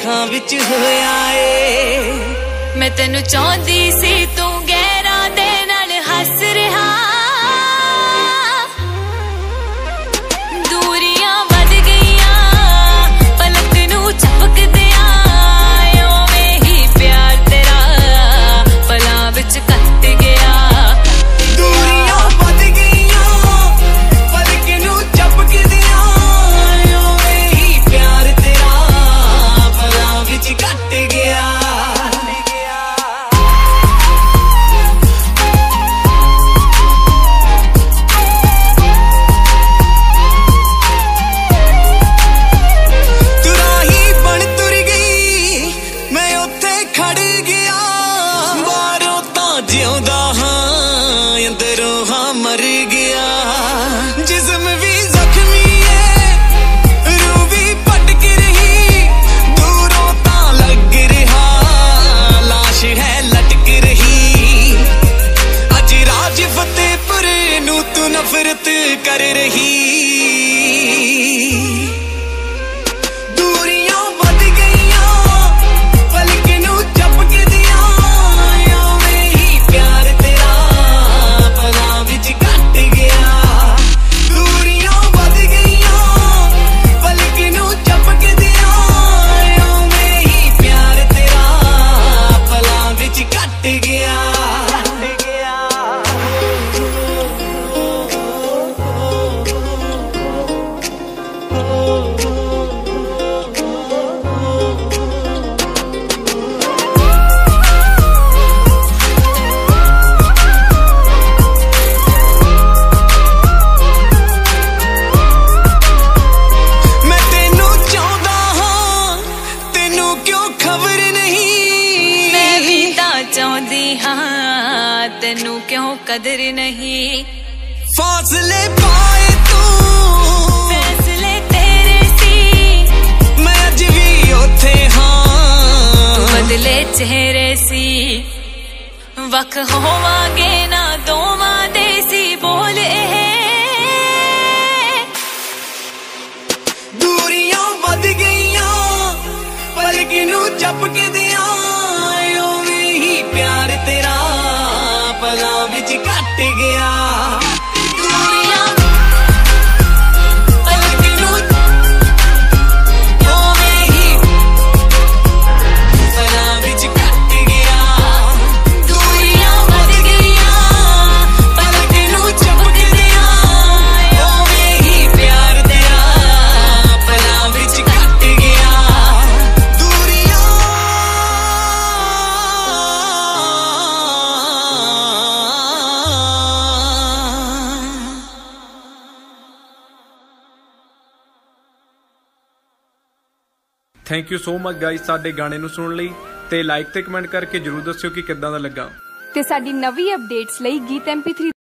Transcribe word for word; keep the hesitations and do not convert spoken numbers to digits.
अखां विच होया ए। मैं तेनू चाहती सी तू गहरा दे नाल हस रहा, दूरियां वध गईयां पलक नू झपक दिया, ओवें ही प्यार तेरा पलां विच कट गया। दूरियां वध गईयां पलक नू झपक दिया, ओवें ही प्यार तेरा पलां विच कट गया। जिउंदा हां अंदरों हां मर गया, जिस्म भी जख्मी है रूह भी भटक रही, दूरों तां लग रहा लाश है लटक रही। अज राज फतेहपुर नू तू नफरत कर रही। चाहती हाँ तेनू क्यों कदर नहीं, फासले पाए तू फैसले तेरे सी, मैं अज भी उथे हाँ बदले चेहरे सी, वख होवांगे ना दोवां दे सी बोल ए। दूरियां वध गईयां पलक नू झपक दिया, प्यार तेरा पलां विच कट गया। Thank you so much guys साडे गाने नूं सुनने लई, ते लाइक ते कमेंट करके जरूर दस्सिओ कि किद्दां दा लगा। ते साडी नवी अपडेट्स लई गीत एम पी थ्री